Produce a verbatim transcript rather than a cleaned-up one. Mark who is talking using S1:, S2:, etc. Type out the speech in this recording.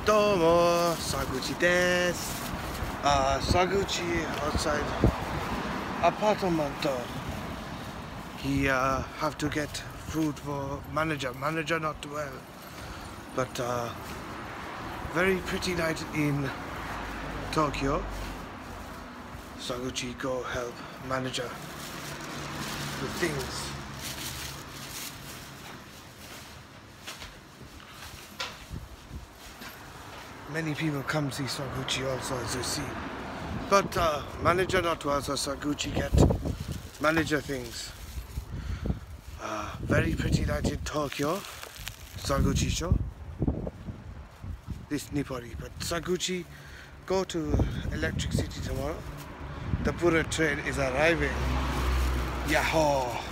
S1: Domo, Swaguchi desu. Uh, Swaguchi outside apartment. He uh, have to get food for manager. Manager not well, but uh, very pretty night in Tokyo. Swaguchi go help manager with things. Many people come see Swaguchi also, as you see. But uh, manager not well, so Swaguchi get manager things. Uh, very pretty night in Tokyo. Swaguchi show. This Nippori. But Swaguchi go to Electric City tomorrow. The bullet train is arriving. Yahoo!